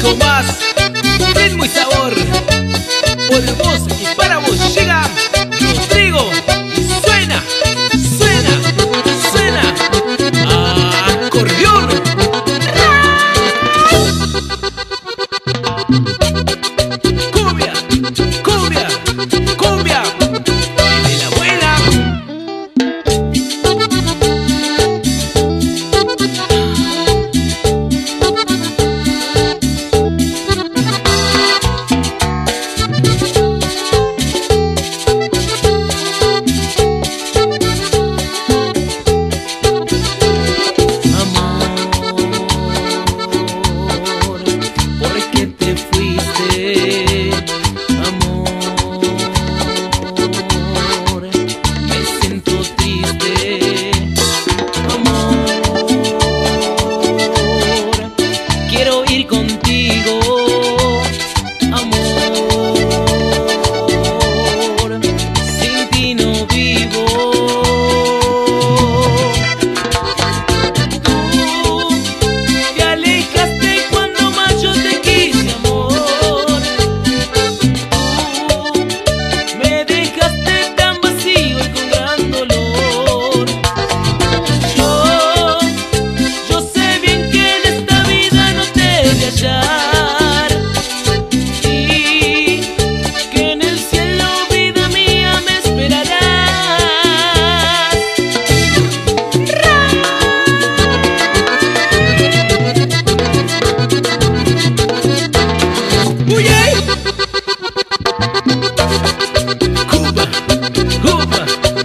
con más ritmo y sabor. Por vos y para vos llega Rodrigo. Suena, suena, suena acordeón. Cumbia, cumbia, cumbia. Y de la buena. Contigo, amor, sin ti no vivo. Tú te alejaste cuando más yo te quise, amor. Tú me dejaste tan vacío y con gran dolor. Yo sé bien que en esta vida no te he de hallar, y que en el cielo, vida mía, me esperarás. ¡Uy! Cuba, Cuba,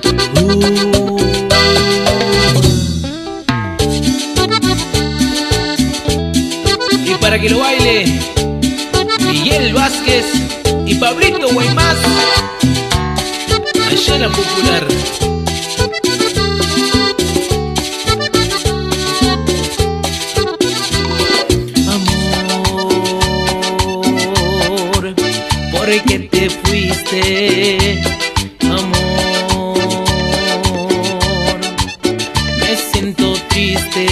Y para que lo baile Miguel Vázquez y Pablito Guaymás, allá en la Popular. Amor, ¿por qué te fuiste? Amor, me siento triste.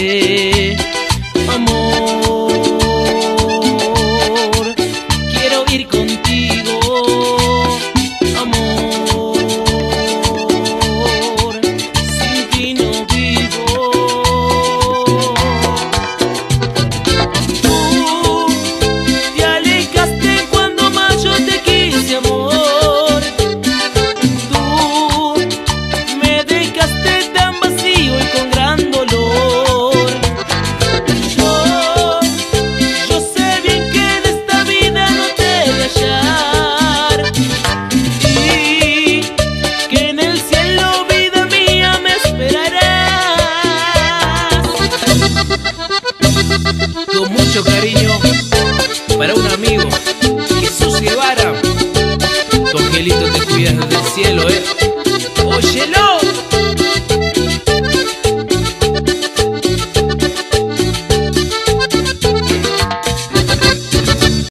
Amor, quiero ir contigo, amor, sin ti no vivo. Tú te alejaste cuando más yo te quise, amor. Tú me dejaste tan vacío y con gran dolor. Yo sé bien que en esta vida no te he de hallar, y que en el cielo, vida mía, me esperarás. Con mucho cariño,